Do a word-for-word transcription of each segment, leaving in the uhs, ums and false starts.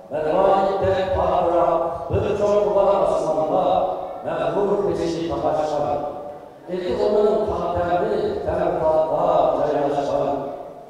Mervaniyette parkıra birçok kubar asmanda mehbur peşini tapaşkan. Eti onun kanterli temurlarda caylaşkan.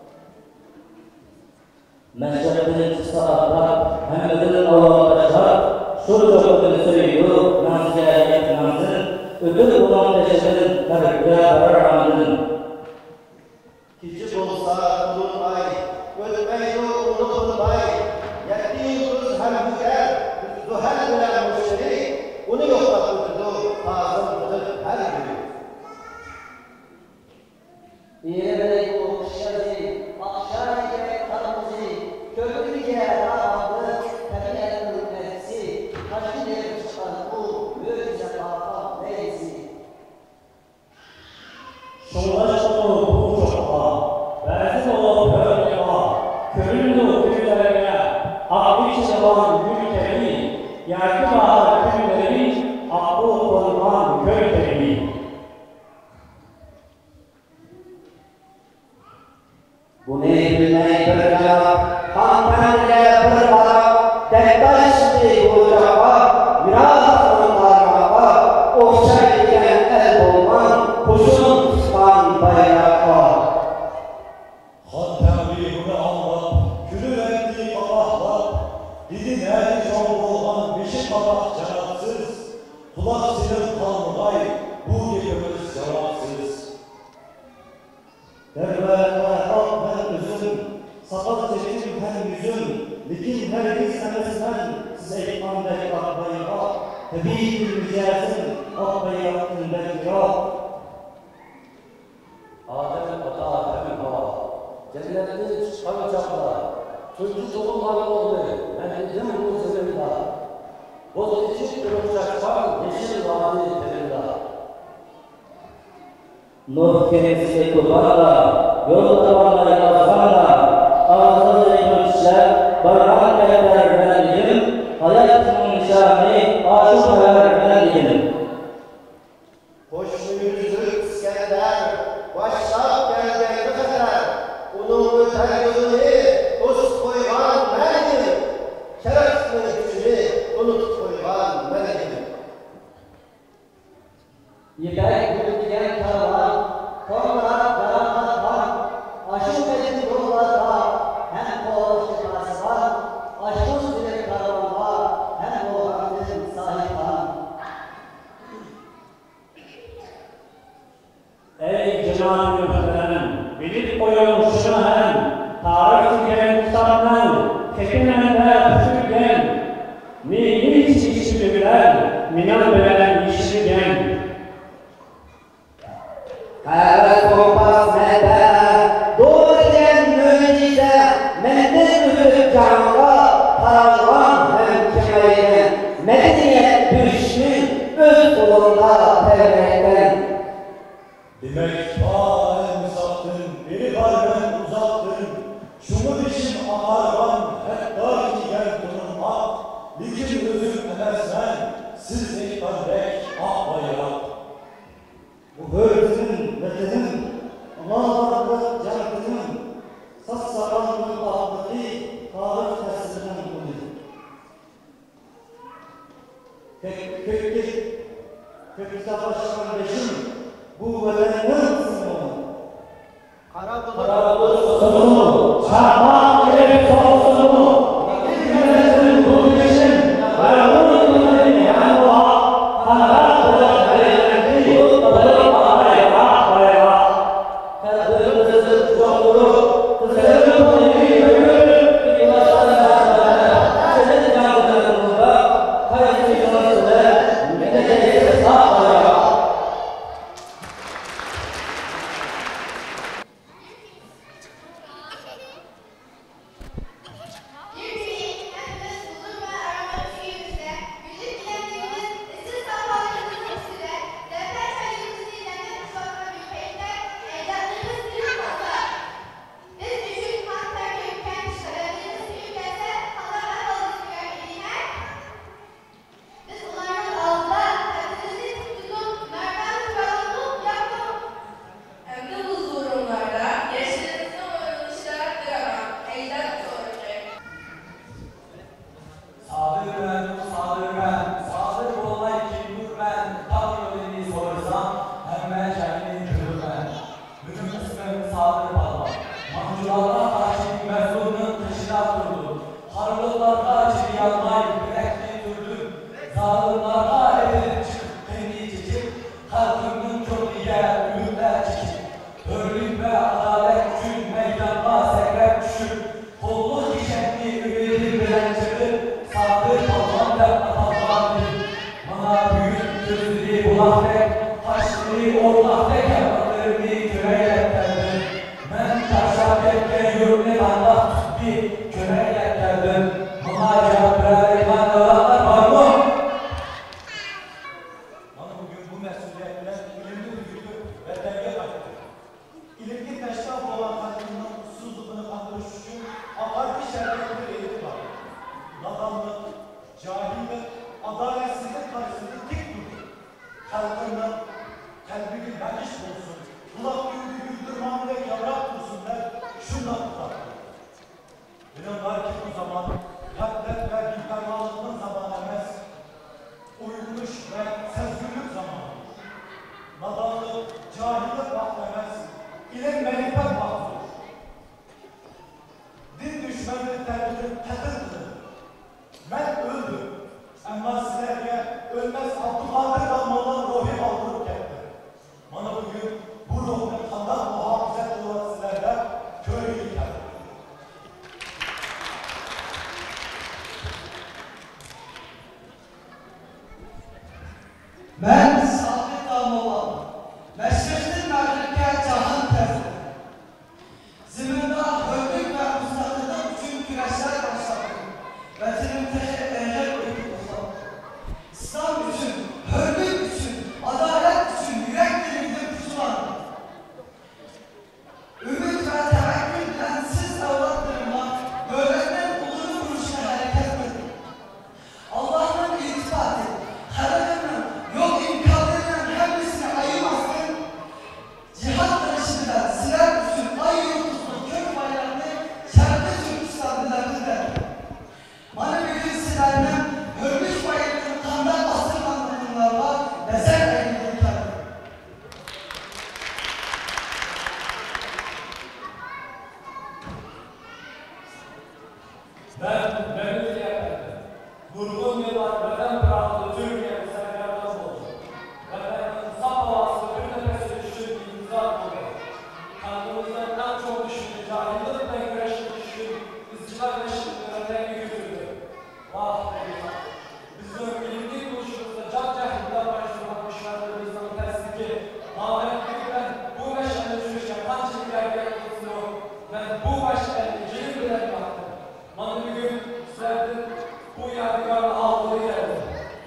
Meşrebinin kısalarda hemedinin avalaşlar, şur çokunu söylüyor, naziye yetmezsin, ödül olan deşerin terbiye vararandın. Küçük olsa kulun ay, ölmeyi unutulmay, yettiği kız hemhüker, zuhel bilen müşteri, onu yokla kurdu, ağzımdır her biri. İğneberek o kışlazi, akşar gerek tanımızı, köprü girer ağabey, tepeler ürmesi, taşı derim çıkan bu, böylece kafa neysi. Şunlar şunu bu çokla, versin olup böyle var, köründü köylerine, aklı içinde olan ülkeleri, yargı bağlı köyleri, aklı konulan köyleri. Bu neyi bilmeyi bir cevap, hanımefendiye bir bana, dektaştı bu cevap, biraz onlara okşay diyen el olman, kuşun tutan bayrağı. Hantemli bunu anlat, külü renkli kabahlar, didin her çok olan beşik kabah cevapsız, kulak silin kalmay, bu gecemiz cevapsız. Derverde ak ben üzüm, sakal çekim hem yüzüm, lekin her bir senesden size ekmandaki ak bayrağı, tabi bir mücazın ak bayrağının bayrağı. Adem ata hem hava, cennette çıkan çapla, çocuk olmalı oldu, mendim bu zeminde. Boz içip duracaksan yeşil vadi telinde. Nur kendisi kullarla, yol tavanla yazlarla, ağzını yürüyüşler, barhan evler benliğim, hayatımın nişanı, aşık hayal benliğim. Hoşlu yüzlü İskender, başlap geldiğine kadar, onun müteahhitliği, dost koygan benim, şerefli gücünü unut koygan benim. İpek gülüyen karvan, sonra karanlıktan, aşık edin yollarda, hem koğuş çıkarsan, aşkın süre karavanda, hem oğlanın sahiban. Ey Cenab-ı Müftenem, bilip koyun şunu hem, tarih tüken tutandan, tekinende püskürgen, neyini içişli bilen, minan bilen işligen. Her kompas mede, doğru eden mücize, menden üfür canla, karavan hem kemerine, medeniyet düşmüş, öz kolunda termekten. Demek ta en uzaktın, beni kalben uzaktın, şunu dişim ağarvan, hep dar ki gel durulmak, likin özüm emersen, siz ey kardeş ah bayrak. Bu hırsın, vetenim, Allah'ın canıtının, sas saranlığı ahbeti, tarih tesirinden budur. Kök, köklik, kökte başkan beşim, bu vetenin sınırı. Karabulut sınırı, çarpmak gerek sınırı, İkimizin bu beşim, ve onun önüne yan oğa, karabulut verenli, balık ağaya, ağaya. Kırmızı çoklu, kızıl boynu yürür, yılasın yaşlara, senin canlarında, kayısı yılasını, medeniyeti sağlaya. Sadır ben, sadır ben, sadır olay kimdir ben, tam yönünü sorursam, hemen kendini görür ben. Bütün kısmım sadır balma, mancurlarla karşı mezunun dışına durdum. Harlıklarla çiğyanmayı bilekli durdum. Zalimlarla edilip çıkıp kendi çekip, halkımın çok iyi ürünler çekip. Hürlük ve adalet için meydana sekrep düşüp, kolluk işetli ümidi bilenceli, sadır kalman ve atalman bir. Bana büyük gözlü bulaktek, taşlı ortaktek yapmalarını köreyleklerdim. Ben taşa tekke yürüne Allah tuttu, köreyleklerdim. Bana cevap vererek olanlar var mı? Bana bugün bu mesuliyetle ilimli büyüdü ve denge kaydı. İlimli teşraf olan halkının usulsuzluğunu kandırış için akarlı şerefli bir eğitim var. Nadanlık, cahillik, adaletsizlik karşısında dik durdu. Halkından kalbini yanlış olsun, kulak yüzü güldürmem ve yavrak dursun der, şundan tutardı. Bilin ki bu zaman katlet ve bilpermalığının zamanı emez, uyumuş ve sezgürlük zamanı. Nadanlık, cahillik vaktemez, ilim menifet vaktıdır. Din düşmanlığı terbiyeti tedirdir. Ben öldüm, ama sizlerge ölmez Abdülkadir kalmadan ruhi aldırıp geldi. Bana bugün bu ruhun kandan muhafizet olarak sizlerle köylü geldi. Ben Sabit Dalmoğlan, Meşreftin Mağrib'e cahan tersi. Ziminde hürlük ve müstakillik için güreşler başlattım. Vetinim teşe eğer uyku olsam. İslam için, hürlük için, adalet için yürek dilimde pusulandım. Ümit ve tevekkülden siz evlatlarıma öğretmen ulunu vuruşuna hareket edin. Allah'ın iltifatı, hareket yok imkanlarının hepsini ayırmasın. Cihat dönüşünden siler düşün ay yıldızlı kök bayrağını şerbe Türkistan'dakiler. Bana bir gün silerden hürmüş bayrakları kandan bastırmanlarla bezer eğlenirken. Ben Mehmet Yeğen'dim. Vurgun yıllar beden bıraktı Türkiye sergardan oldu. Bedenin saf havası bir nefesi düşün imza oldu. Kalbimizden en çok düşündü, cahillik ve güreşi düşün, izciler ve şirketlerine götürdü. Vah beyler! Bizim ilimli buluşumuzda can cahilden başlamak müşahlarımızdan tersiki, mahvetlikten bu meşale düşmüş yapan çiftler gelmesini ben bu başkanı cilim bile baktım. Bana bir gün sizlerden bu yadigarla aldığı geldi.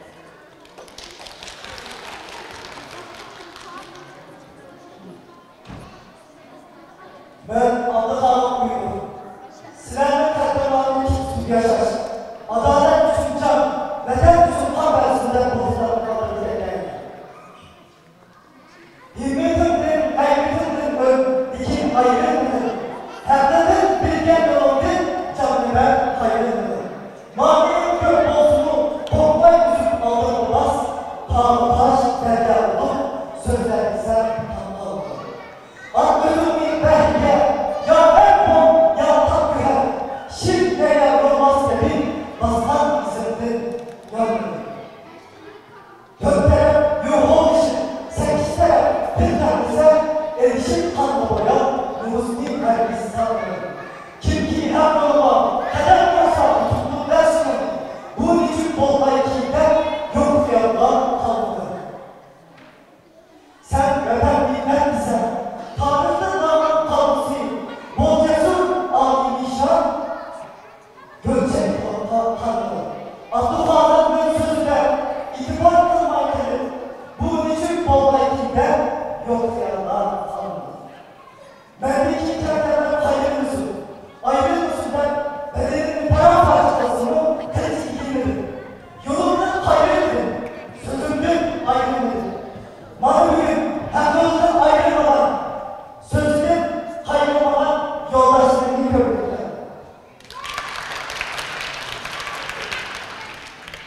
Ben Abdülkadir Buyurur. Silahlı kahramanlık için yaşar. Adalet için can, vatan için kan arasında buluşlar kalır diye. Himmetimdir, hayretimdir, ön, dikin ayrımdır. Herdedir, bilgen yolundur, canlı ben hayırımdır. Manevi gök olsunu, korkmay üzüp alır olmaz. Pahalı taş, derya olur, sözler ise kanlı olur. Aklımın bir behriye, ya ben bom, ya takviye, şirk veya olmaz gibi basman isimdir, yanılır. Dört yuh ol işin, sekiz taraf, bir tanrıza, erişim kanlı boyan, Muhusni herkesi sağlıyor. Kim ki ilham yoluma, kadar yoksa tutukluk dersin, bunun için bolmayı kimden, yok fiyatlar kalmadı. Sen vatan bilmem bize, Tanrı'nın namın kavusi, bol cesur, âli nişan, görecek orta tanrı. Abdülkadir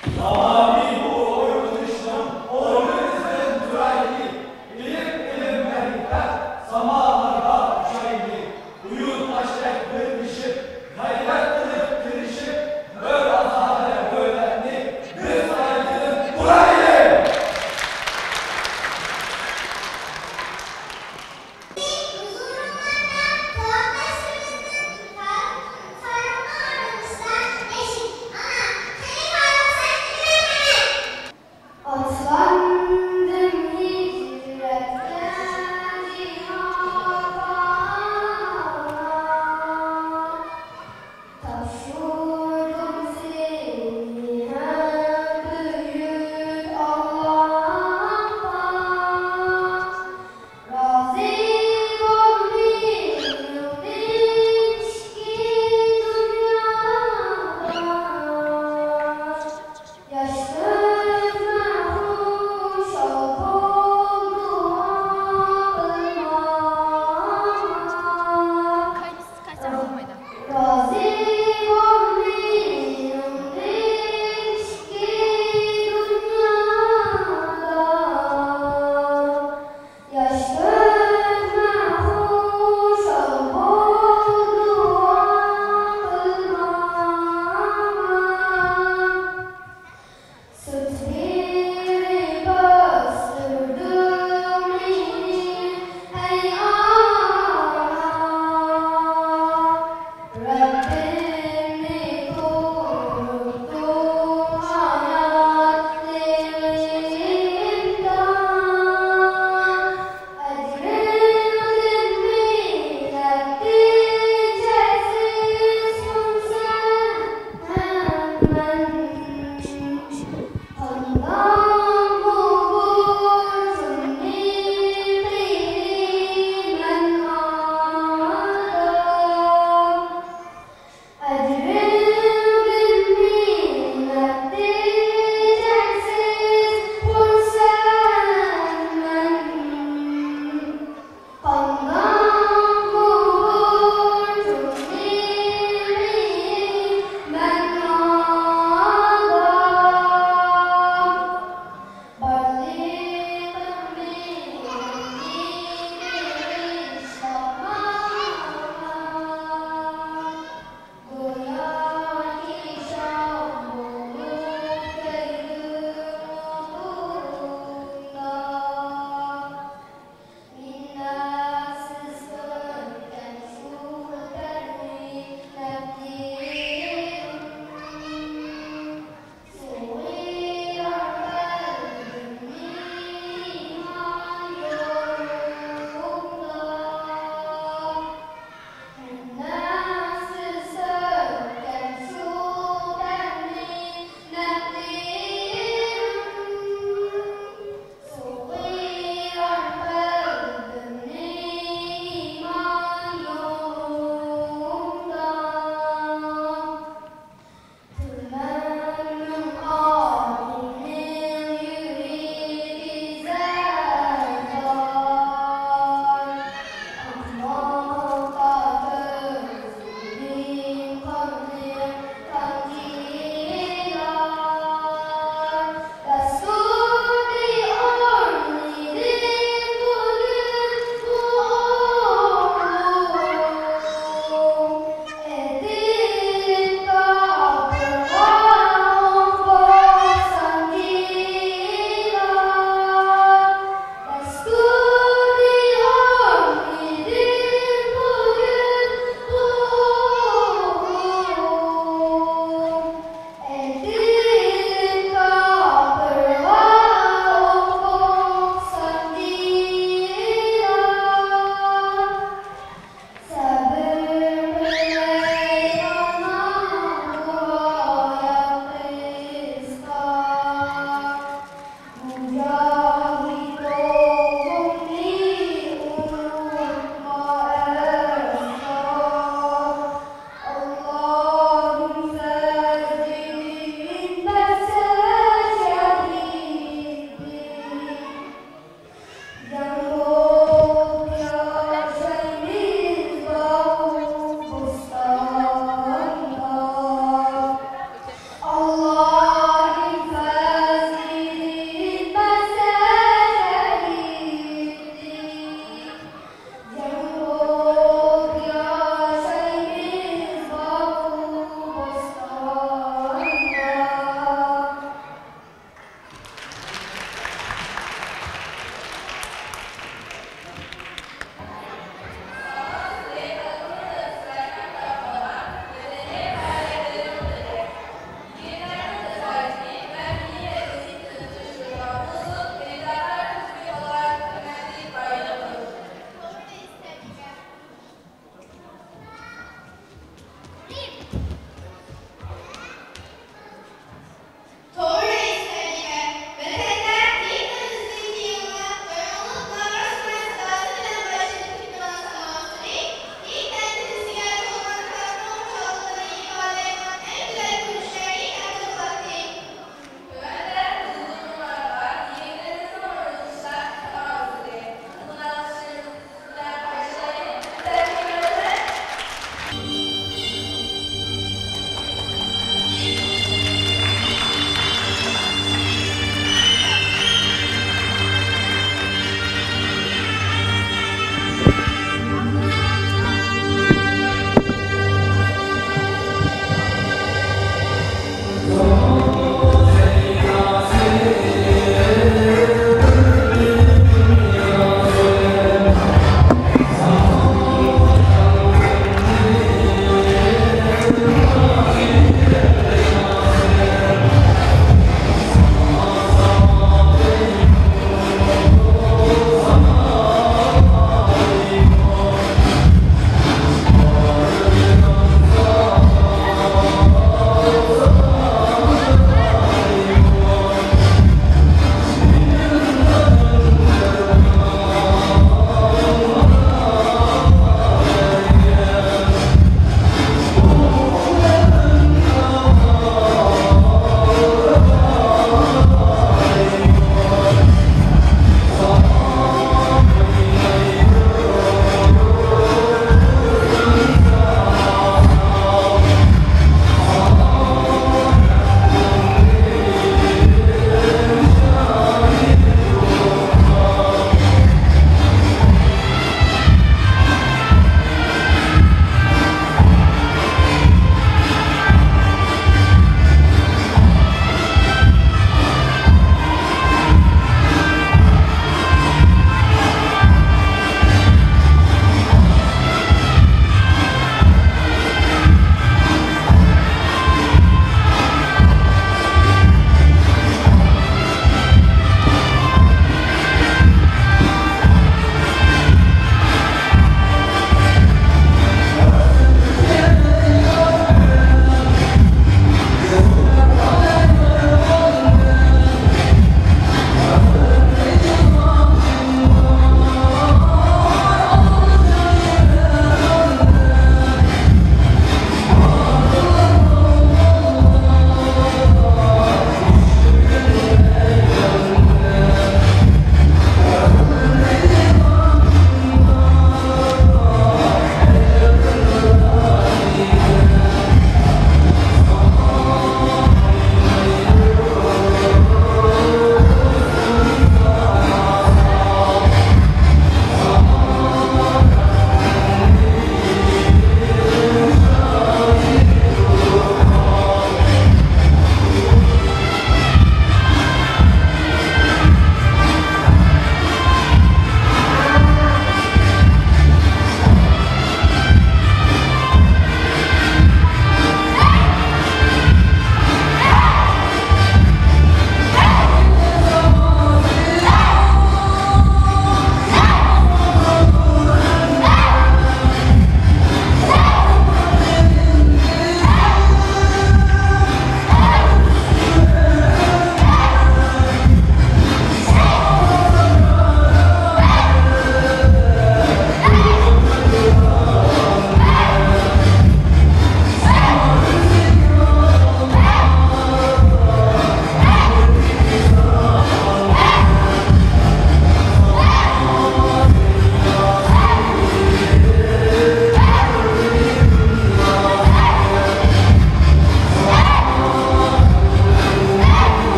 Allah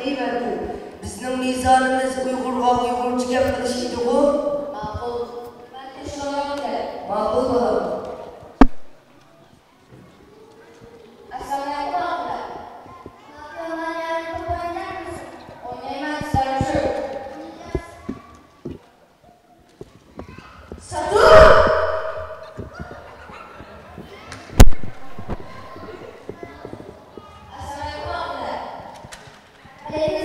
deyiverdi. Bizning mezonimiz Uyg'urga Uyg'urcha gap qilish edi-ku. Ma'qul. Ben de şoyamda. Ma'qul bolam. Assalamualaikum abla. Kapıdan yarın top oynar mısın? Oynayamam sarışı. Satu! Assalamualaikum abla. Aleyhisselam.